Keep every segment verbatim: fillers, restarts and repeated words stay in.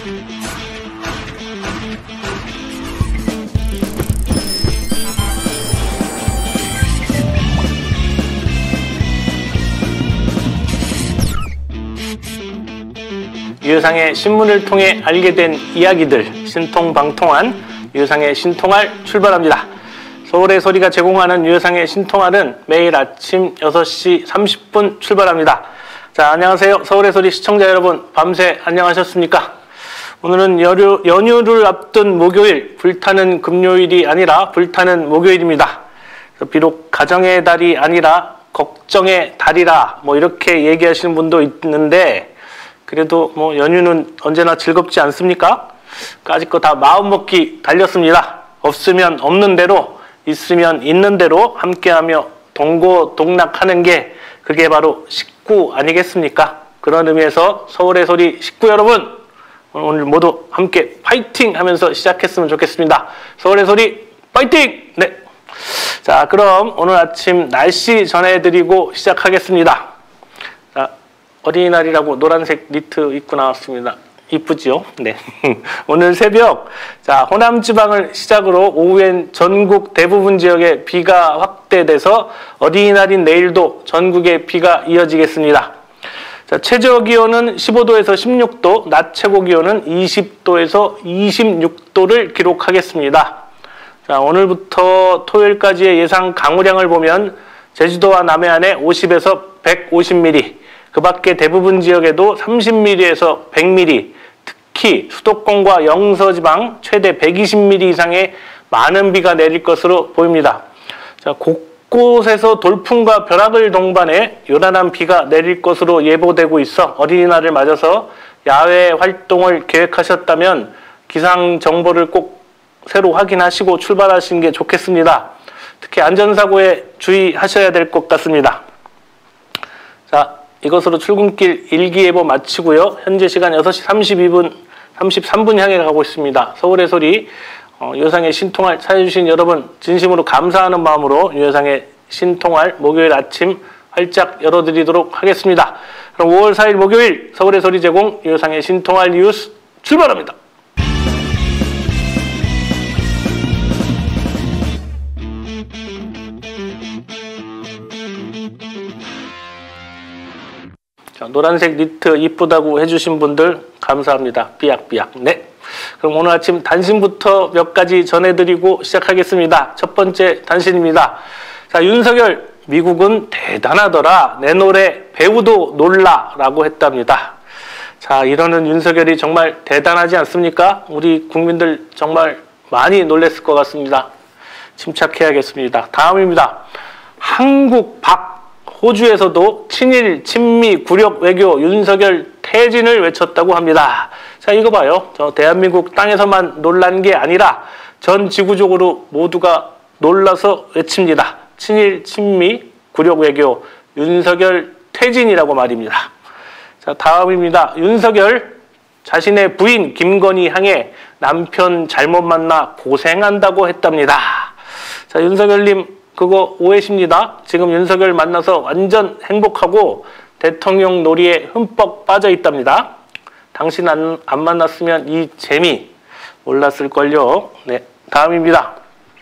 유효상의 신문을 통해 알게 된 이야기들, 신통방통한 유효상의 신통할 출발합니다. 서울의 소리가 제공하는 유효상의 신통할은 매일 아침 여섯 시 삼십 분 출발합니다. 자, 안녕하세요. 서울의 소리 시청자 여러분, 밤새 안녕하셨습니까? 오늘은 연휴, 연휴를 앞둔 목요일, 불타는 금요일이 아니라 불타는 목요일입니다. 비록 가정의 달이 아니라 걱정의 달이라 뭐 이렇게 얘기하시는 분도 있는데, 그래도 뭐 연휴는 언제나 즐겁지 않습니까? 까짓 거 다 마음먹기 달렸습니다. 없으면 없는 대로, 있으면 있는 대로 함께하며 동고동락하는 게 그게 바로 식구 아니겠습니까? 그런 의미에서 서울의 소리 식구 여러분, 오늘 모두 함께 파이팅 하면서 시작했으면 좋겠습니다. 서울의 소리 파이팅! 네. 자, 그럼 오늘 아침 날씨 전해드리고 시작하겠습니다. 자, 어린이날이라고 노란색 니트 입고 나왔습니다. 이쁘지요? 네. 오늘 새벽, 자, 호남 지방을 시작으로 오후엔 전국 대부분 지역에 비가 확대돼서 어린이날인 내일도 전국에 비가 이어지겠습니다. 자, 최저 기온은 십오 도에서 십육 도, 낮 최고 기온은 이십 도에서 이십육 도를 기록하겠습니다. 자, 오늘부터 토요일까지의 예상 강우량을 보면 제주도와 남해안에 오십에서 백오십 밀리미터, 그 밖에 대부분 지역에도 삼십 밀리미터에서 백 밀리미터, 특히 수도권과 영서지방 최대 백이십 밀리미터 이상의 많은 비가 내릴 것으로 보입니다. 자, 곳곳에서 돌풍과 벼락을 동반해 요란한 비가 내릴 것으로 예보되고 있어 어린이날을 맞아서 야외 활동을 계획하셨다면 기상 정보를 꼭 새로 확인하시고 출발하시는 게 좋겠습니다. 특히 안전사고에 주의하셔야 될 것 같습니다. 자, 이것으로 출근길 일기예보 마치고요. 현재 시간 여섯 시 삼십이 분, 삼십삼 분 향해 가고 있습니다. 서울의 소리, 어, 유효상의 신통할 찾아주신 여러분 진심으로 감사하는 마음으로 유효상의 신통할 목요일 아침 활짝 열어드리도록 하겠습니다. 그럼 오월 사일 목요일 서울의 소리 제공 유효상의 신통할 뉴스 출발합니다. 자, 노란색 니트 이쁘다고 해주신 분들 감사합니다. 삐약삐약. 네. 그럼 오늘 아침 단신부터 몇 가지 전해드리고 시작하겠습니다. 첫 번째 단신입니다. 자, 윤석열, 미국은 대단하더라. 내 노래 배우도 놀라 라고 했답니다. 자, 이러는 윤석열이 정말 대단하지 않습니까? 우리 국민들 정말 많이 놀랬을 것 같습니다. 침착해야겠습니다. 다음입니다. 한국 박 호주에서도 친일, 친미, 굴욕 외교 윤석열 퇴진을 외쳤다고 합니다. 자, 이거 봐요. 저 대한민국 땅에서만 놀란 게 아니라 전 지구적으로 모두가 놀라서 외칩니다. 친일, 친미, 굴욕 외교 윤석열 퇴진이라고 말입니다. 자, 다음입니다. 윤석열 자신의 부인 김건희 향해 남편 잘못 만나 고생한다고 했답니다. 자, 윤석열님 그거 오해십니다. 지금 윤석열 만나서 완전 행복하고 대통령 놀이에 흠뻑 빠져 있답니다. 당신 안, 안 만났으면 이 재미 몰랐을걸요. 네, 다음입니다.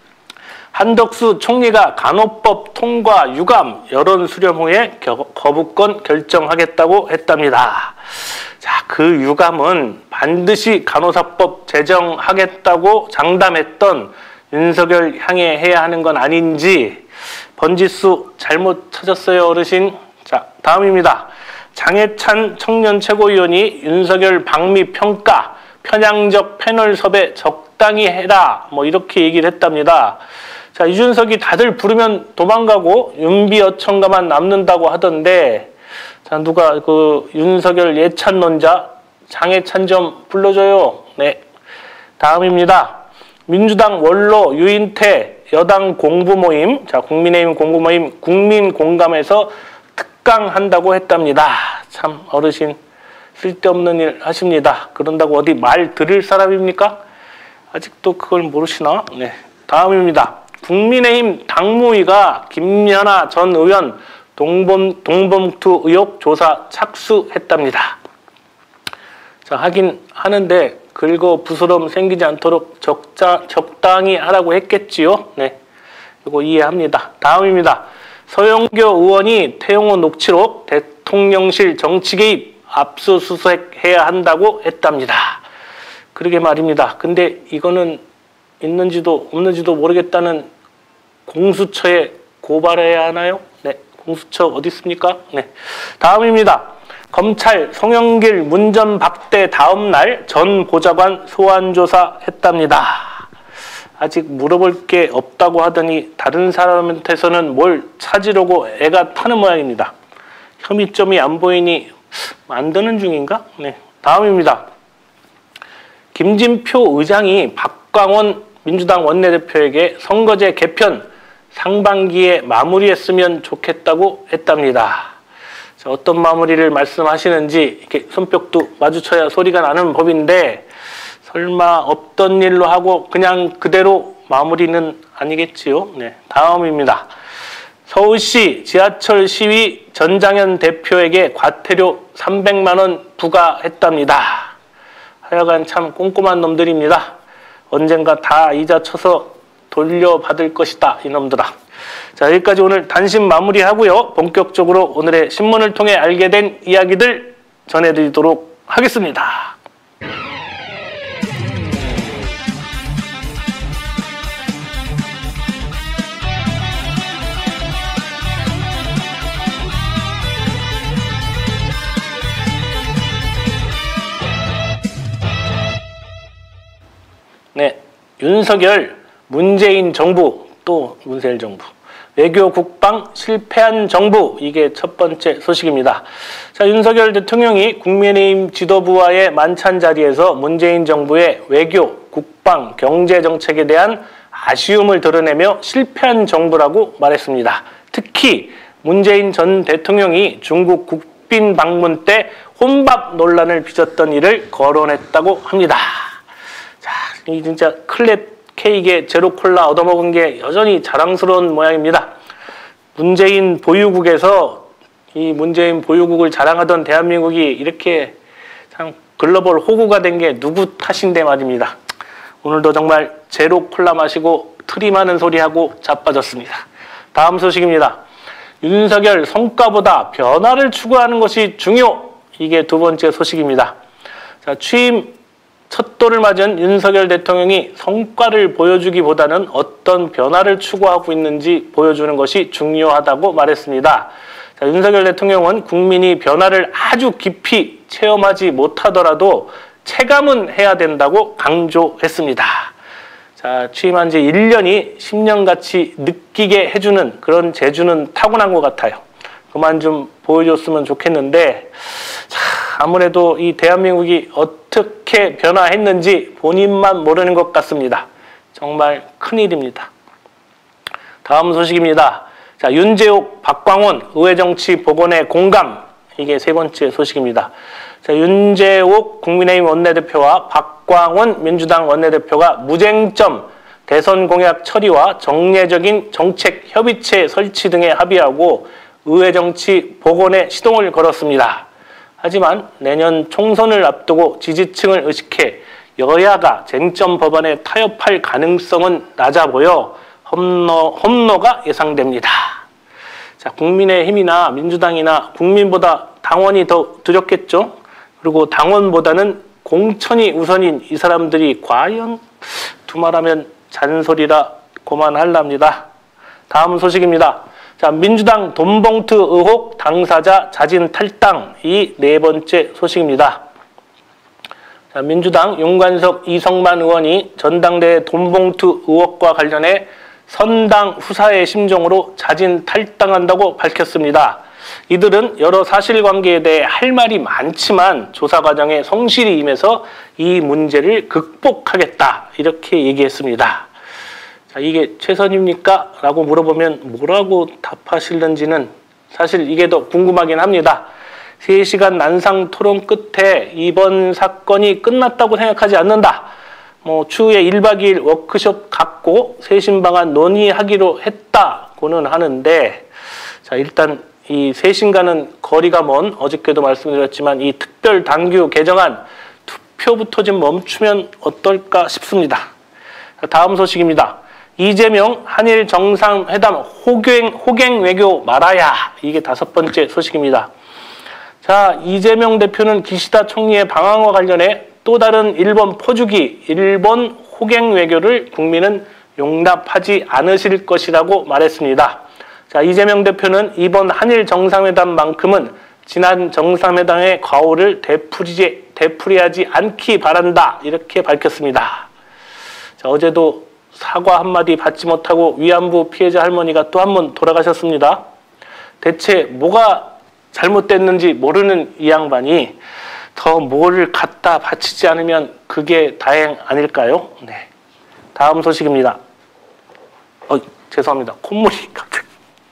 한덕수 총리가 간호법 통과 유감 여론 수렴 후에 거부권 결정하겠다고 했답니다. 자, 그 유감은 반드시 간호사법 제정하겠다고 장담했던 윤석열 향해 해야 하는 건 아닌지 번지수 잘못 찾았어요, 어르신. 자, 다음입니다. 장해찬 청년 최고위원이 윤석열 방미 평가 편향적 패널 섭외 적당히 해라 뭐 이렇게 얘기를 했답니다. 자, 이준석이 다들 부르면 도망가고 윤비어천가만 남는다고 하던데, 자, 누가 그 윤석열 예찬론자 장해찬 좀 불러줘요. 네, 다음입니다. 민주당 원로 유인태 여당 공부 모임, 자, 국민의힘 공부 모임 국민 공감에서 특강한다고 했답니다. 참 어르신 쓸데없는 일 하십니다. 그런다고 어디 말 들을 사람입니까? 아직도 그걸 모르시나? 네, 다음입니다. 국민의힘 당무위가 김연아 전 의원 동범, 동봉투 의혹 조사 착수했답니다. 자, 자, 하긴 하는데 긁어 부스럼 생기지 않도록 적자, 적당히 하라고 했겠지요. 네, 이거 이해합니다. 다음입니다. 서영교 의원이 태영호 녹취록 대통령실 정치 개입 압수수색해야 한다고 했답니다. 그러게 말입니다. 근데 이거는 있는지도 없는지도 모르겠다는 공수처에 고발해야 하나요? 네, 공수처 어디 있습니까? 네, 다음입니다. 검찰 송영길 문전 박대 다음 날 전 보좌관 소환조사 했답니다. 아직 물어볼 게 없다고 하더니 다른 사람한테서는 뭘 찾으려고 애가 타는 모양입니다. 혐의점이 안 보이니 만드는 중인가? 네, 다음입니다. 김진표 의장이 박광원 민주당 원내대표에게 선거제 개편 상반기에 마무리했으면 좋겠다고 했답니다. 자, 어떤 마무리를 말씀하시는지 이렇게 손뼉도 마주쳐야 소리가 나는 법인데 설마 없던 일로 하고 그냥 그대로 마무리는 아니겠지요. 네, 다음입니다. 서울시 지하철 시위 전장현 대표에게 과태료 삼백만 원 부과했답니다. 하여간 참 꼼꼼한 놈들입니다. 언젠가 다 이자 쳐서 돌려받을 것이다, 이놈들아. 자, 여기까지 오늘 단신 마무리하고요. 본격적으로 오늘의 신문을 통해 알게 된 이야기들 전해드리도록 하겠습니다. 네, 윤석열, 문재인 정부, 또 문세일 정부, 외교 국방 실패한 정부, 이게 첫 번째 소식입니다. 자, 윤석열 대통령이 국민의힘 지도부와의 만찬 자리에서 문재인 정부의 외교, 국방, 경제 정책에 대한 아쉬움을 드러내며 실패한 정부라고 말했습니다. 특히 문재인 전 대통령이 중국 국빈 방문 때 혼밥 논란을 빚었던 일을 거론했다고 합니다. 자, 이 진짜 클렛 케이크에 제로 콜라 얻어먹은 게 여전히 자랑스러운 모양입니다. 문재인 보유국에서 이 문재인 보유국을 자랑하던 대한민국이 이렇게 참 글로벌 호구가 된 게 누구 탓인데 말입니다. 오늘도 정말 제로 콜라 마시고 트림하는 소리하고 자빠졌습니다. 다음 소식입니다. 윤석열 성과보다 변화를 추구하는 것이 중요. 이게 두 번째 소식입니다. 자, 취임 첫 돌을 맞은 윤석열 대통령이 성과를 보여주기보다는 어떤 변화를 추구하고 있는지 보여주는 것이 중요하다고 말했습니다. 자, 윤석열 대통령은 국민이 변화를 아주 깊이 체험하지 못하더라도 체감은 해야 된다고 강조했습니다. 자, 취임한 지 일 년이 십 년같이 느끼게 해주는 그런 재주는 타고난 것 같아요. 그만 좀 보여줬으면 좋겠는데, 자, 아무래도 이 대한민국이 어떻게 변화했는지 본인만 모르는 것 같습니다. 정말 큰일입니다. 다음 소식입니다. 자, 윤재옥, 박광원 의회정치 복원의 공감, 이게 세 번째 소식입니다. 자, 윤재옥 국민의힘 원내대표와 박광원 민주당 원내대표가 무쟁점 대선 공약 처리와 정례적인 정책 협의체 설치 등에 합의하고 의회정치 복원에 시동을 걸었습니다. 하지만 내년 총선을 앞두고 지지층을 의식해 여야가 쟁점 법안에 타협할 가능성은 낮아 보여 험로, 험로가 예상됩니다. 자, 국민의힘이나 민주당이나 국민보다 당원이 더 두렵겠죠? 그리고 당원보다는 공천이 우선인 이 사람들이 과연 두말하면 잔소리라 고만할랍니다. 다음 소식입니다. 자, 민주당 돈봉투 의혹 당사자 자진 탈당, 이 네 번째 소식입니다. 자, 민주당 윤관석, 이성만 의원이 전당대회 돈봉투 의혹과 관련해 선당 후사의 심정으로 자진 탈당한다고 밝혔습니다. 이들은 여러 사실관계에 대해 할 말이 많지만 조사 과정에 성실히 임해서 이 문제를 극복하겠다, 이렇게 얘기했습니다. 자, 이게 최선입니까? 라고 물어보면 뭐라고 답하실는지는 사실 이게 더 궁금하긴 합니다. 세 시간 난상 토론 끝에 이번 사건이 끝났다고 생각하지 않는다. 뭐 추후에 일 박 이 일 워크숍 갖고 쇄신 방안 논의하기로 했다고는 하는데, 자, 일단 이 쇄신과는 거리가 먼, 어저께도 말씀드렸지만 이 특별 당규 개정안 투표부터 좀 멈추면 어떨까 싶습니다. 다음 소식입니다. 이재명 한일 정상회담 호갱, 호갱 외교 말아야. 이게 다섯 번째 소식입니다. 자, 이재명 대표는 기시다 총리의 방한과 관련해 또 다른 일본 퍼주기, 일본 호갱 외교를 국민은 용납하지 않으실 것이라고 말했습니다. 자, 이재명 대표는 이번 한일 정상회담만큼은 지난 정상회담의 과오를 되풀이지, 되풀이하지 않기 바란다. 이렇게 밝혔습니다. 자, 어제도 사과 한마디 받지 못하고 위안부 피해자 할머니가 또 한 번 돌아가셨습니다. 대체 뭐가 잘못됐는지 모르는 이 양반이 더 뭘 갖다 바치지 않으면 그게 다행 아닐까요? 네. 다음 소식입니다. 어, 죄송합니다. 콧물이 갑자기.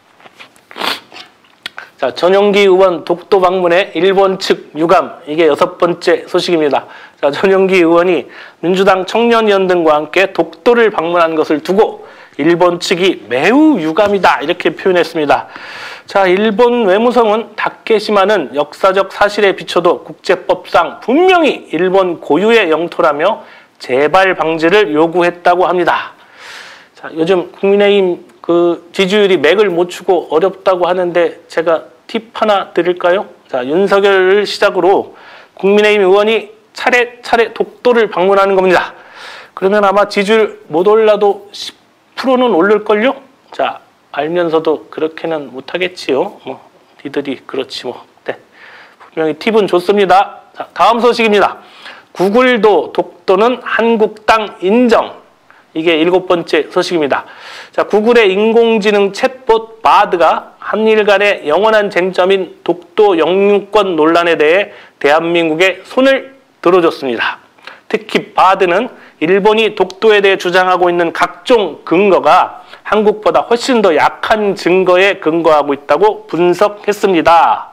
자, 전용기 의원 독도 방문에 일본 측 유감. 이게 여섯 번째 소식입니다. 자, 전용기 의원이 민주당 청년위원 등과 함께 독도를 방문한 것을 두고 일본 측이 매우 유감이다. 이렇게 표현했습니다. 자, 일본 외무성은 다케시마는 역사적 사실에 비춰도 국제법상 분명히 일본 고유의 영토라며 재발 방지를 요구했다고 합니다. 자, 요즘 국민의힘 그 지지율이 맥을 못 추고 어렵다고 하는데 제가 팁 하나 드릴까요? 자, 윤석열을 시작으로 국민의힘 의원이 차례차례 독도를 방문하는 겁니다. 그러면 아마 지지율 못 올라도 십 퍼센트는 오를걸요? 자, 알면서도 그렇게는 못하겠지요. 뭐, 니들이 그렇지 뭐. 네. 분명히 팁은 좋습니다. 자, 다음 소식입니다. 구글도 독도는 한국 땅 인정. 이게 일곱 번째 소식입니다. 자, 구글의 인공지능 챗봇 바드가 한일 간의 영원한 쟁점인 독도 영유권 논란에 대해 대한민국에 손을 들어줬습니다. 특히 바드는 일본이 독도에 대해 주장하고 있는 각종 근거가 한국보다 훨씬 더 약한 증거에 근거하고 있다고 분석했습니다.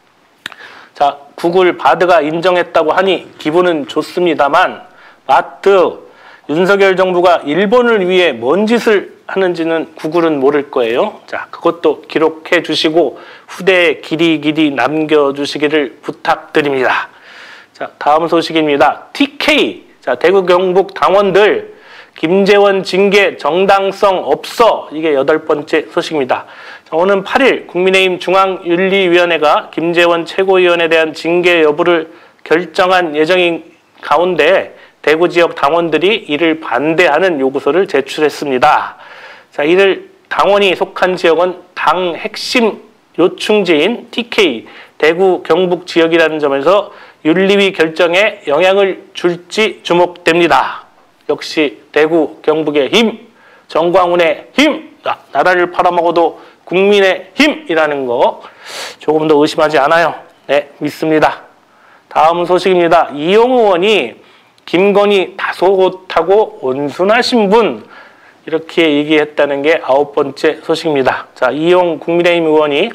자, 구글 바드가 인정했다고 하니 기분은 좋습니다만 마트 윤석열 정부가 일본을 위해 뭔 짓을 하는지는 구글은 모를 거예요. 자, 그것도 기록해 주시고 후대에 길이 길이 남겨주시기를 부탁드립니다. 자, 다음 소식입니다. 티케이, 자, 대구 경북 당원들 김재원 징계 정당성 없어. 이게 여덟 번째 소식입니다. 자, 오는 팔 일 국민의힘 중앙윤리위원회가 김재원 최고위원에 대한 징계 여부를 결정한 예정인 가운데 대구 지역 당원들이 이를 반대하는 요구서를 제출했습니다. 자, 이를 당원이 속한 지역은 당 핵심 요충지인 티케이, 대구 경북 지역이라는 점에서 윤리위 결정에 영향을 줄지 주목됩니다. 역시 대구 경북의 힘, 정광훈의 힘, 나라를 팔아먹어도 국민의 힘이라는 거 조금 더 의심하지 않아요. 네, 믿습니다. 다음 소식입니다. 이용 의원이 김건희 다소곳하고 온순하신 분, 이렇게 얘기했다는 게 아홉 번째 소식입니다. 자, 이용 국민의힘 의원이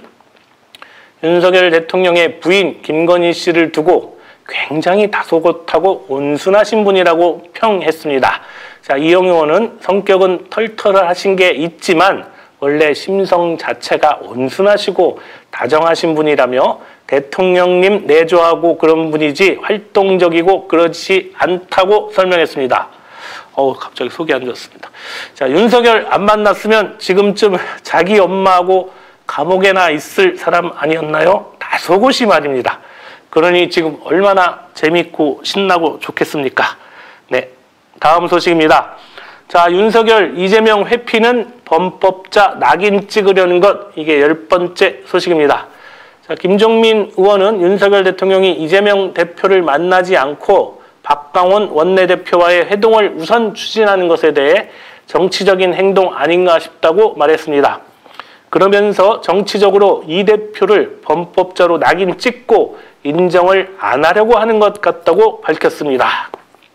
윤석열 대통령의 부인 김건희 씨를 두고 굉장히 다소곳하고 온순하신 분이라고 평했습니다. 자, 이용 의원은 성격은 털털하신 게 있지만 원래 심성 자체가 온순하시고 다정하신 분이라며 대통령님 내조하고 그런 분이지 활동적이고 그렇지 않다고 설명했습니다. 어우, 갑자기 속이 안 좋습니다. 자, 윤석열 안 만났으면 지금쯤 자기 엄마하고 감옥에나 있을 사람 아니었나요? 다소곳이 말입니다. 그러니 지금 얼마나 재밌고 신나고 좋겠습니까? 네, 다음 소식입니다. 자, 윤석열, 이재명 회피는 범법자 낙인 찍으려는 것, 이게 열 번째 소식입니다. 자, 김종민 의원은 윤석열 대통령이 이재명 대표를 만나지 않고 박강원 원내대표와의 회동을 우선 추진하는 것에 대해 정치적인 행동 아닌가 싶다고 말했습니다. 그러면서 정치적으로 이 대표를 범법자로 낙인 찍고 인정을 안 하려고 하는 것 같다고 밝혔습니다.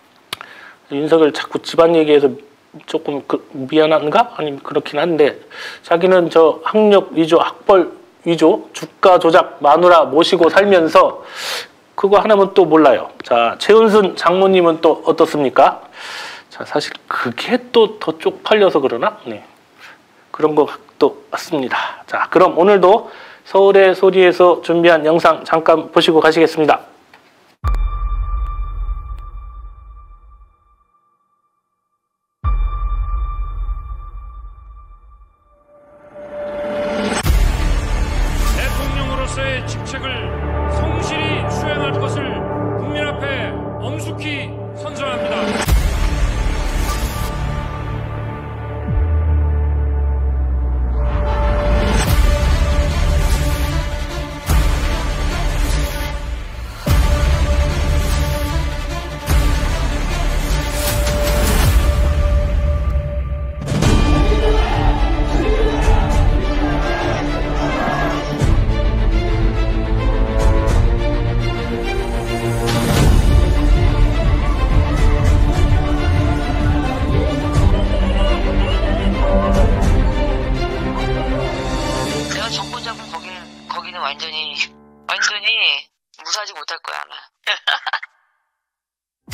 윤석열 자꾸 집안 얘기해서 조금 그, 미안한가? 아니면 그렇긴 한데 자기는 저 학력 위조, 학벌 위조, 주가 조작 마누라 모시고 살면서 그거 하나면 또 몰라요. 자, 최은순 장모님은 또 어떻습니까? 자, 사실 그게 또 더 쪽팔려서 그러나? 네. 그런 것도 맞습니다. 자, 그럼 오늘도 서울의 소리에서 준비한 영상 잠깐 보시고 가시겠습니다.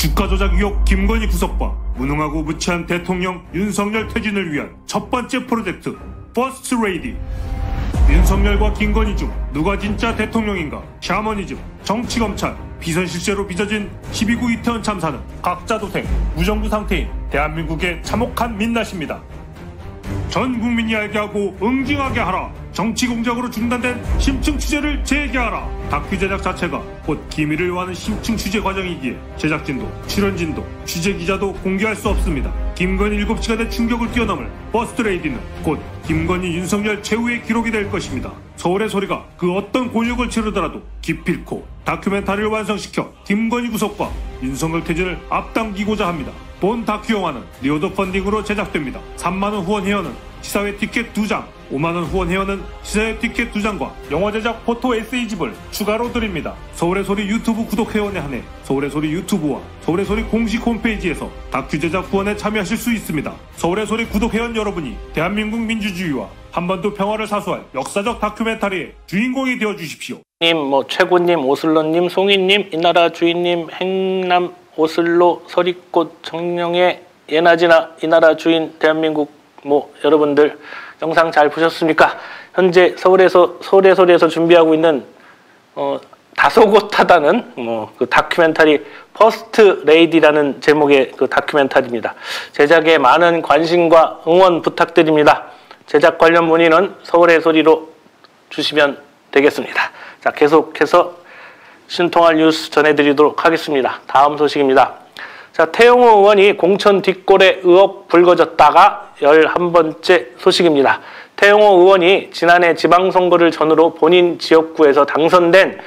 주가 조작 의혹 김건희 구속과 무능하고 무치한 대통령 윤석열 퇴진을 위한 첫 번째 프로젝트 퍼스트 레이디. 윤석열과 김건희 중 누가 진짜 대통령인가? 샤머니즘, 정치검찰, 비선실세로 빚어진 십이 구 이태원 참사는 각자 도생, 무정부 상태인 대한민국의 참혹한 민낯입니다. 전 국민이 알게 하고 응징하게 하라. 정치 공작으로 중단된 심층 취재를 재개하라. 다큐 제작 자체가 곧 기밀을 요하는 심층 취재 과정이기에 제작진도 출연진도 취재 기자도 공개할 수 없습니다. 김건희 일곱 시간의 충격을 뛰어넘을 퍼스트 레이디는 곧 김건희 윤석열 최후의 기록이 될 것입니다. 서울의 소리가 그 어떤 곤욕을 치르더라도 기필코 다큐멘터리를 완성시켜 김건희 구속과 윤석열 퇴진을 앞당기고자 합니다. 본 다큐 영화는 리오더 펀딩으로 제작됩니다. 삼만 원 후원 회원은 시사회 티켓 두 장, 오만 원 후원 회원은 시사회 티켓 두 장과 영화 제작 포토 에세이집을 추가로 드립니다. 서울의 소리 유튜브 구독 회원에 한해 서울의 소리 유튜브와 서울의 소리 공식 홈페이지에서 다큐 제작 후원에 참여하실 수 있습니다. 서울의 소리 구독 회원 여러분이 대한민국 민주주의와 한반도 평화를 사수할 역사적 다큐멘터리의 주인공이 되어 주십시오. 님, 뭐 최고님, 오슬로님, 송이님, 이나라 주인님, 행남 오슬로 서리꽃 정령의 예나지나 이나라 주인 대한민국 뭐 여러분들 영상 잘 보셨습니까? 현재 서울에서 서울의 소리에서 준비하고 있는 어, 다소곳하다는 뭐 그 다큐멘터리 퍼스트 레이디라는 제목의 그 다큐멘터리입니다. 제작에 많은 관심과 응원 부탁드립니다. 제작 관련 문의는 서울의 소리로 주시면 되겠습니다. 자, 계속해서 신통할 뉴스 전해드리도록 하겠습니다. 다음 소식입니다. 자, 태영호 의원이 공천 뒷골에 의혹 불거졌다가 열한 번째 소식입니다. 태영호 의원이 지난해 지방선거를 전후로 본인 지역구에서 당선된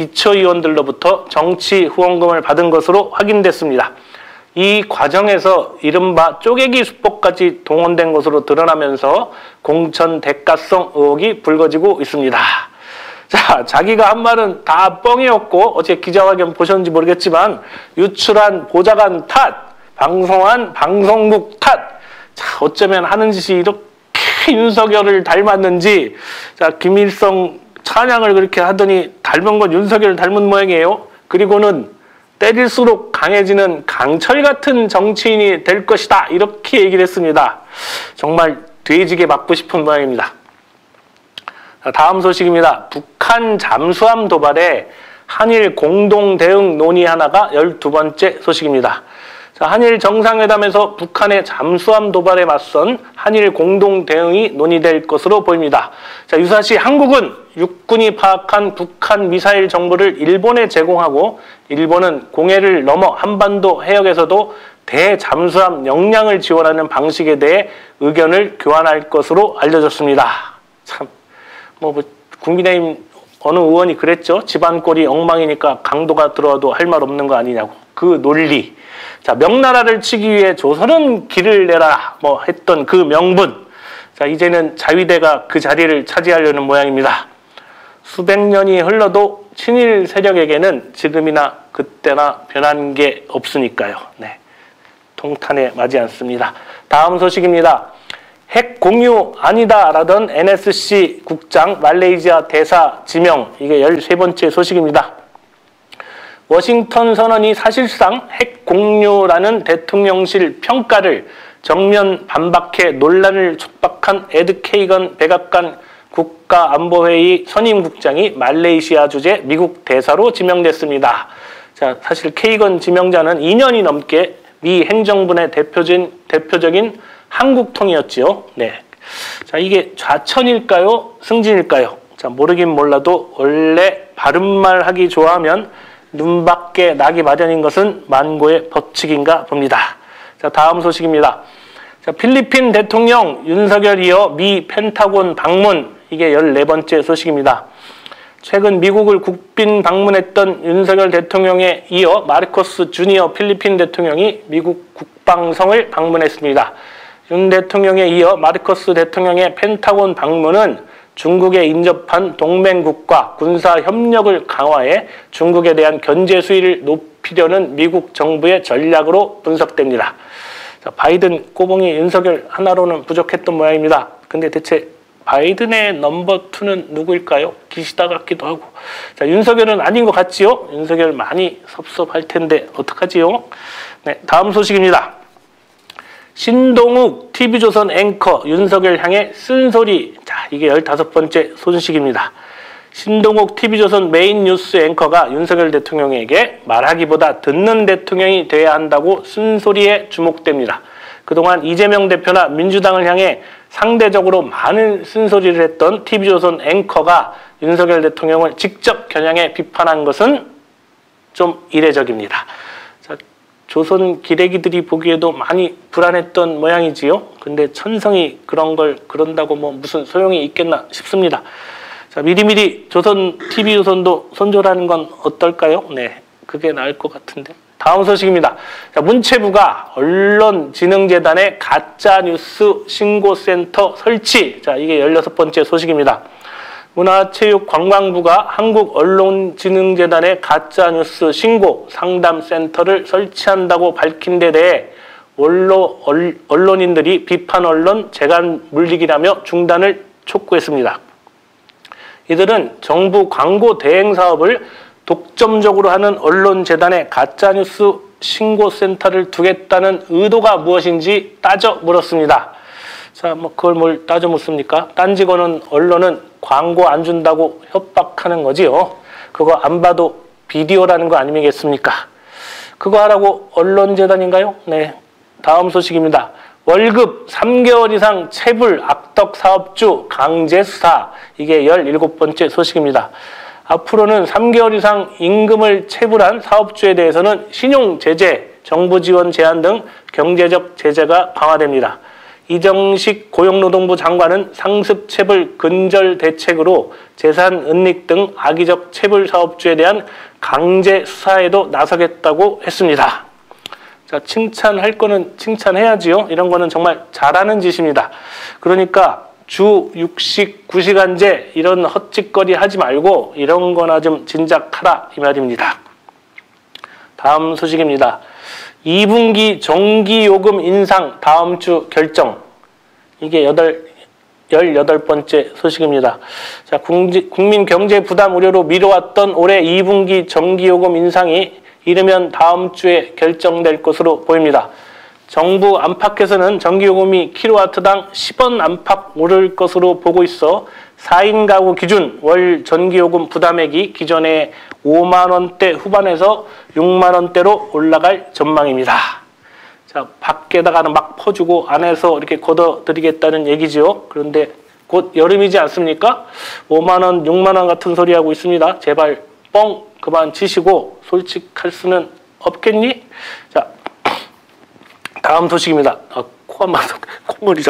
기초의원들로부터 정치 후원금을 받은 것으로 확인됐습니다. 이 과정에서 이른바 쪼개기 수법까지 동원된 것으로 드러나면서 공천 대가성 의혹이 불거지고 있습니다. 자, 자기가 한 말은 다 뻥이었고 어제 기자회견 보셨는지 모르겠지만 유출한 보좌관 탓, 방송한 방송국 탓. 자, 어쩌면 하는 짓이 이렇게 윤석열을 닮았는지. 자, 김일성 찬양을 그렇게 하더니 닮은 건 윤석열을 닮은 모양이에요. 그리고는 때릴수록 강해지는 강철 같은 정치인이 될 것이다. 이렇게 얘기를 했습니다. 정말 돼지게 맞고 싶은 모양입니다. 다음 소식입니다. 북한 잠수함 도발에 한일 공동 대응 논의하나가 열두 번째 소식입니다. 자, 한일 정상회담에서 북한의 잠수함 도발에 맞선 한일 공동 대응이 논의될 것으로 보입니다. 자, 유사시 한국은 육군이 파악한 북한 미사일 정보를 일본에 제공하고 일본은 공해를 넘어 한반도 해역에서도 대잠수함 역량을 지원하는 방식에 대해 의견을 교환할 것으로 알려졌습니다. 참. 뭐, 뭐 국민의힘 어느 의원이 그랬죠. 집안 꼴이 엉망이니까 강도가 들어와도 할 말 없는 거 아니냐고. 그 논리. 자, 명나라를 치기 위해 조선은 길을 내라 뭐 했던 그 명분. 자, 이제는 자위대가 그 자리를 차지하려는 모양입니다. 수백 년이 흘러도 친일 세력에게는 지금이나 그때나 변한 게 없으니까요. 네, 통탄에 맞지 않습니다. 다음 소식입니다. 핵 공유 아니다라던 엔에스씨 국장 말레이시아 대사 지명, 이게 열세 번째 소식입니다. 워싱턴 선언이 사실상 핵 공유라는 대통령실 평가를 정면 반박해 논란을 촉박한 에드 케이건 백악관 국가안보회의 선임국장이 말레이시아 주재 미국 대사로 지명됐습니다. 자, 사실 케이건 지명자는 이 년이 넘게 미 행정부의 대표적인, 대표적인 한국통이었지요. 네. 자, 이게 좌천일까요? 승진일까요? 자, 모르긴 몰라도 원래 바른말 하기 좋아하면 눈밖에 나기 마련인 것은 만고의 법칙인가 봅니다. 자, 다음 소식입니다. 자, 필리핀 대통령 윤석열 이어 미 펜타곤 방문, 이게 열네 번째 소식입니다. 최근 미국을 국빈 방문했던 윤석열 대통령에 이어 마르코스 주니어 필리핀 대통령이 미국 국방성을 방문했습니다. 윤 대통령에 이어 마르코스 대통령의 펜타곤 방문은 중국에 인접한 동맹국과 군사 협력을 강화해 중국에 대한 견제 수위를 높이려는 미국 정부의 전략으로 분석됩니다. 자, 바이든 꼬봉이 윤석열 하나로는 부족했던 모양입니다. 근데 대체 바이든의 넘버 투는 누구일까요? 기시다 같기도 하고. 자, 윤석열은 아닌 것 같지요? 윤석열 많이 섭섭할 텐데 어떡하지요? 네, 다음 소식입니다. 신동욱 티비조선 앵커 윤석열 향해 쓴소리. 자, 이게 열다섯 번째 소식입니다. 신동욱 티비조선 메인 뉴스 앵커가 윤석열 대통령에게 말하기보다 듣는 대통령이 돼야 한다고 쓴소리에 주목됩니다. 그동안 이재명 대표나 민주당을 향해 상대적으로 많은 쓴소리를 했던 티비조선 앵커가 윤석열 대통령을 직접 겨냥해 비판한 것은 좀 이례적입니다. 자, 조선 기레기들이 보기에도 많이 불안했던 모양이지요. 근데 천성이 그런 걸 그런다고 뭐 무슨 소용이 있겠나 싶습니다. 자, 미리미리 조선 티비조선도 손절하는 건 어떨까요? 네, 그게 나을 것 같은데. 다음 소식입니다. 자, 문체부가 언론진흥재단의 가짜뉴스 신고센터 설치. 자, 이게 열여섯 번째 소식입니다. 문화체육관광부가 한국언론진흥재단의 가짜뉴스 신고 상담센터를 설치한다고 밝힌 데 대해 원로, 언론인들이 비판 언론 재간 물리기라며 중단을 촉구했습니다. 이들은 정부 광고 대행 사업을 독점적으로 하는 언론재단에 가짜뉴스 신고센터를 두겠다는 의도가 무엇인지 따져 물었습니다. 자, 뭐 그걸 뭘 따져 묻습니까? 딴지거는 언론은 광고 안 준다고 협박하는 거지요. 그거 안 봐도 비디오라는 거 아니겠습니까? 그거 하라고 언론재단인가요? 네, 다음 소식입니다. 월급 삼 개월 이상 체불 악덕 사업주 강제 수사. 이게 열일곱 번째 소식입니다. 앞으로는 삼 개월 이상 임금을 체불한 사업주에 대해서는 신용 제재, 정부 지원 제한 등 경제적 제재가 강화됩니다. 이정식 고용노동부 장관은 상습 체불 근절 대책으로 재산 은닉 등 악의적 체불 사업주에 대한 강제 수사에도 나서겠다고 했습니다. 자, 칭찬할 거는 칭찬해야지요. 이런 거는 정말 잘하는 짓입니다. 그러니까 주 육십구 시간제 이런 헛짓거리 하지 말고 이런 거나 좀 진작하라 이 말입니다. 다음 소식입니다. 이 분기 전기요금 인상 다음 주 결정. 이게 열여덟 번째 소식입니다. 자, 국민 경제 부담 우려로 미뤄왔던 올해 이 분기 전기요금 인상이 이르면 다음 주에 결정될 것으로 보입니다. 정부 안팎에서는 전기요금이 킬로와트당 십 원 안팎 오를 것으로 보고 있어 사 인 가구 기준 월 전기요금 부담액이 기존의 오만 원대 후반에서 육만 원대로 올라갈 전망입니다. 자, 밖에다가는 막 퍼주고 안에서 이렇게 걷어드리겠다는 얘기지요. 그런데 곧 여름이지 않습니까? 오만 원, 육만 원 같은 소리 하고 있습니다. 제발 뻥 그만 치시고 솔직할 수는 없겠니? 자, 다음 소식입니다. 아, 코가 막 콧물이죠.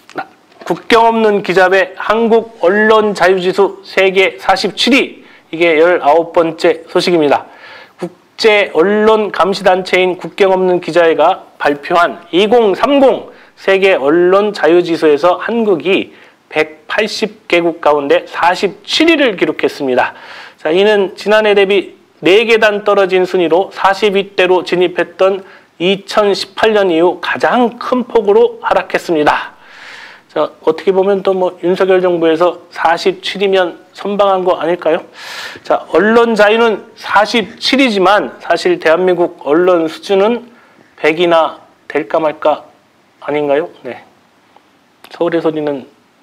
국경 없는 기자배 한국 언론 자유지수 세계 사십칠 위. 이게 열아홉 번째 소식입니다. 국제 언론 감시단체인 국경 없는 기자회가 발표한 이천삼십 세계 언론 자유지수에서 한국이 백팔십 개국 가운데 사십칠 위를 기록했습니다. 자, 이는 지난해 대비 네 계단 떨어진 순위로 사십 위대로 진입했던 이천십팔 년 이후 가장 큰 폭으로 하락했습니다. 자, 어떻게 보면 또 뭐 윤석열 정부에서 사십칠 위면 선방한 거 아닐까요? 자, 언론 자유는 사십칠 위지만 사실 대한민국 언론 수준은 백 위나 될까 말까 아닌가요? 네. 서울의 소리는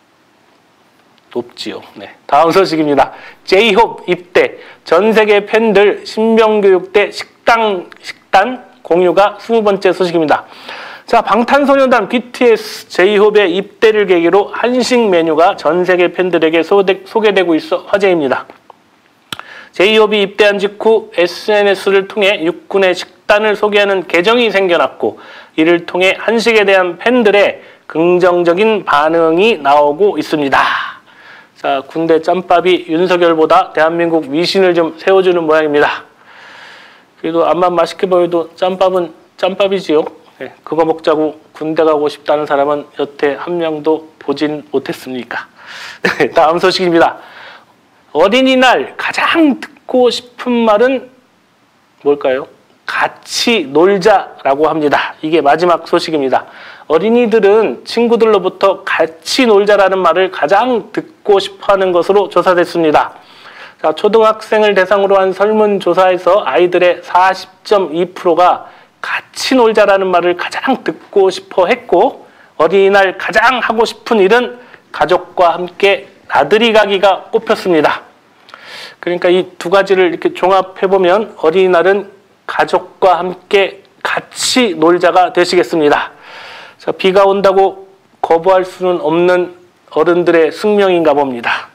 높지요. 네. 다음 소식입니다. 제이홉 입대. 전 세계 팬들 신병교육대 식당, 식단 공유가 이십 번째 소식입니다. 자, 방탄소년단 비티에스 제이홉의 입대를 계기로 한식 메뉴가 전 세계 팬들에게 소개, 소개되고 있어 화제입니다. 제이홉이 입대한 직후 에스엔에스를 통해 육군의 식단을 소개하는 계정이 생겨났고 이를 통해 한식에 대한 팬들의 긍정적인 반응이 나오고 있습니다. 자, 군대 짬밥이 윤석열보다 대한민국 위신을 좀 세워주는 모양입니다. 그래도 암만 맛있게 보여도 짬밥은 짬밥이지요. 네, 그거 먹자고 군대 가고 싶다는 사람은 여태 한 명도 보진 못했습니까? 네, 다음 소식입니다. 어린이날 가장 듣고 싶은 말은 뭘까요? 같이 놀자라고 합니다. 이게 마지막 소식입니다. 어린이들은 친구들로부터 같이 놀자라는 말을 가장 듣고 싶어하는 것으로 조사됐습니다. 자, 초등학생을 대상으로 한 설문조사에서 아이들의 사십 점 이 퍼센트가 같이 놀자라는 말을 가장 듣고 싶어 했고, 어린이날 가장 하고 싶은 일은 가족과 함께 나들이 가기가 꼽혔습니다. 그러니까 이 두 가지를 이렇게 종합해보면 어린이날은 가족과 함께 같이 놀자가 되시겠습니다. 자, 비가 온다고 거부할 수는 없는 어른들의 숙명인가 봅니다.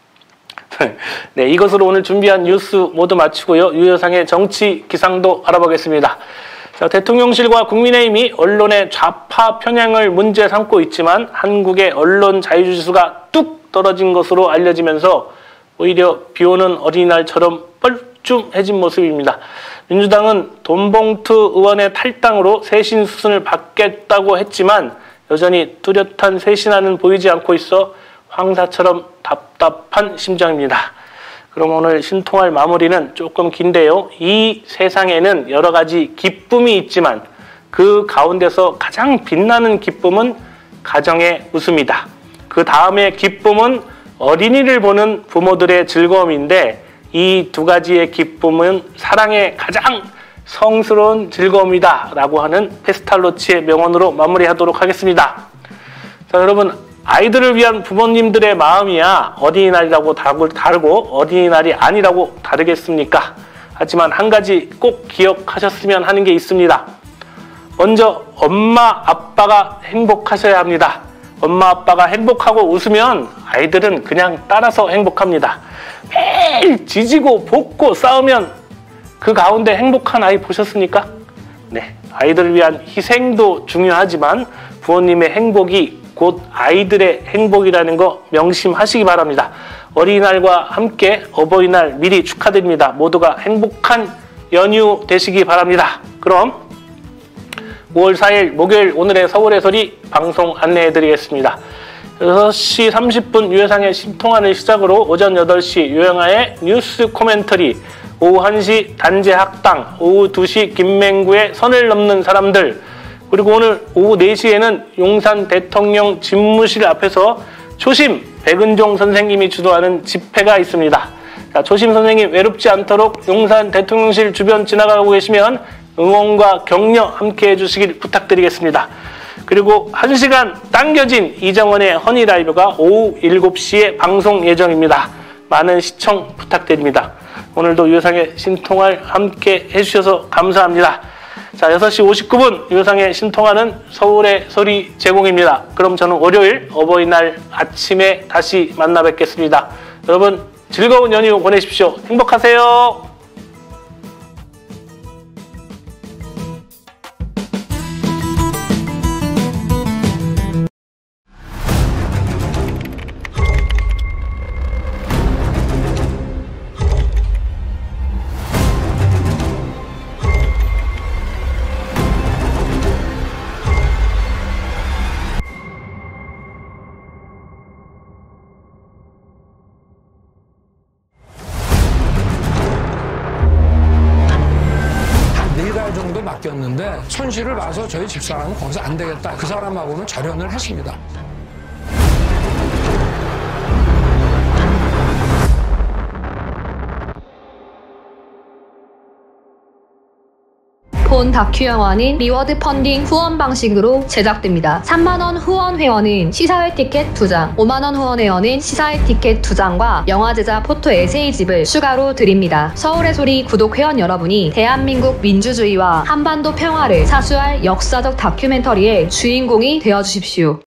네, 이것으로 오늘 준비한 뉴스 모두 마치고요. 유효상의 정치 기상도 알아보겠습니다. 자, 대통령실과 국민의힘이 언론의 좌파 편향을 문제 삼고 있지만 한국의 언론 자유지수가 뚝 떨어진 것으로 알려지면서 오히려 비오는 어린이날처럼 뻘쭘해진 모습입니다. 민주당은 돈봉투 의원의 탈당으로 쇄신 수순을 받겠다고 했지만 여전히 뚜렷한 쇄신안은 보이지 않고 있어 황사처럼 답답한 심정입니다. 그럼 오늘 신통할 마무리는 조금 긴데요. 이 세상에는 여러 가지 기쁨이 있지만 그 가운데서 가장 빛나는 기쁨은 가정의 웃음이다. 그 다음에 기쁨은 어린이를 보는 부모들의 즐거움인데 이 두 가지의 기쁨은 사랑의 가장 성스러운 즐거움이다 라고 하는 페스탈로치의 명언으로 마무리하도록 하겠습니다. 자, 여러분, 아이들을 위한 부모님들의 마음이야 어린이날이라고 다르고 어린이날이 아니라고 다르겠습니까? 하지만 한 가지 꼭 기억하셨으면 하는 게 있습니다. 먼저 엄마 아빠가 행복하셔야 합니다. 엄마 아빠가 행복하고 웃으면 아이들은 그냥 따라서 행복합니다. 매일 지지고 볶고 싸우면 그 가운데 행복한 아이 보셨습니까? 네, 아이들을 위한 희생도 중요하지만 부모님의 행복이 곧 아이들의 행복이라는 거 명심하시기 바랍니다. 어린이날과 함께 어버이날 미리 축하드립니다. 모두가 행복한 연휴 되시기 바랍니다. 그럼 오월 사일 목요일 오늘의 서울의 소리 방송 안내해드리겠습니다. 여섯 시 삼십 분 유효상의 신통안을 시작으로 오전 여덟 시 유영아의 뉴스 코멘터리, 오후 한 시 단체 학당, 오후 두 시 김맹구의 선을 넘는 사람들, 그리고 오늘 오후 네 시에는 용산 대통령 집무실 앞에서 초심 백은종 선생님이 주도하는 집회가 있습니다. 자, 초심 선생님 외롭지 않도록 용산 대통령실 주변 지나가고 계시면 응원과 격려 함께 해주시길 부탁드리겠습니다. 그리고 한 시간 당겨진 이정원의 허니라이브가 오후 일곱 시에 방송 예정입니다. 많은 시청 부탁드립니다. 오늘도 유효상의 신통할 함께 해주셔서 감사합니다. 자, 여섯 시 오십구 분 유효상의 신통하는 서울의 소리 제공입니다. 그럼 저는 월요일 어버이날 아침에 다시 만나 뵙겠습니다. 여러분 즐거운 연휴 보내십시오. 행복하세요. 정도 맡겼는데 손실을 봐서 저희 집사람은 거기서 안 되겠다. 그 사람하고는 절연을 했습니다. 본 다큐 영화는 리워드 펀딩 후원 방식으로 제작됩니다. 삼만 원 후원 회원은 시사회 티켓 두 장, 오만 원 후원 회원은 시사회 티켓 두 장과 영화 제작 포토 에세이집을 추가로 드립니다. 서울의 소리 구독 회원 여러분이 대한민국 민주주의와 한반도 평화를 사수할 역사적 다큐멘터리의 주인공이 되어주십시오.